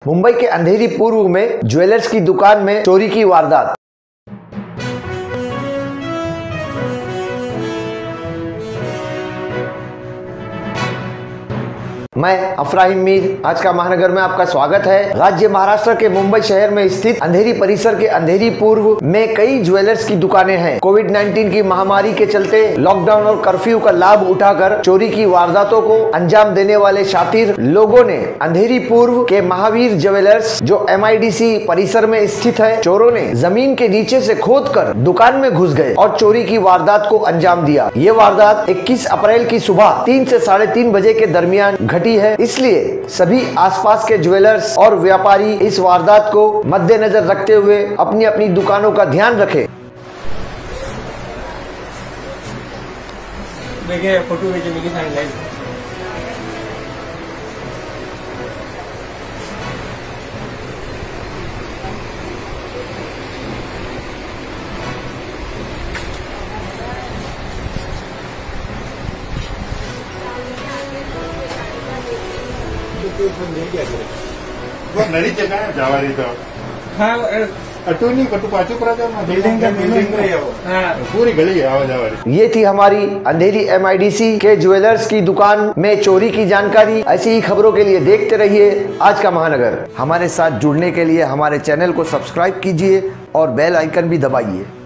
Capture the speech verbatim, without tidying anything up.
मुंबई के अंधेरी पूर्व में ज्वेलर्स की दुकान में चोरी की वारदात। मैं अफराहिम मीर, आज का महानगर में आपका स्वागत है। राज्य महाराष्ट्र के मुंबई शहर में स्थित अंधेरी परिसर के अंधेरी पूर्व में कई ज्वेलर्स की दुकानें हैं। कोविड नाइन्टीन की महामारी के चलते लॉकडाउन और कर्फ्यू का लाभ उठाकर चोरी की वारदातों को अंजाम देने वाले शातिर लोगों ने अंधेरी पूर्व के महावीर ज्वेलर्स जो एम आई डी सी परिसर में स्थित है, चोरों ने जमीन के नीचे से खोदकर दुकान में घुस गए और चोरी की वारदात को अंजाम दिया। ये वारदात इक्कीस अप्रैल की सुबह तीन से साढ़े तीन बजे के दरमियान घटी है, इसलिए सभी आसपास के ज्वेलर्स और व्यापारी इस वारदात को मद्देनजर रखते हुए अपनी अपनी दुकानों का ध्यान रखें। देखिए फोटो भेजे नरी जगह है जावारी तो हाँ अटू नहीं कटू पाचू पड़ा था बिल्डिंग का बिल्डिंग हाँ पूरी गली है आवाज जावारी। ये थी हमारी अंधेरी एम आई डी सी के ज्वेलर्स की दुकान में चोरी की जानकारी। ऐसी ही खबरों के लिए देखते रहिए आज का महानगर। हमारे साथ जुड़ने के लिए हमारे चैनल को सब्सक्राइब कीजिए और बेल आइकन भी दबाइए।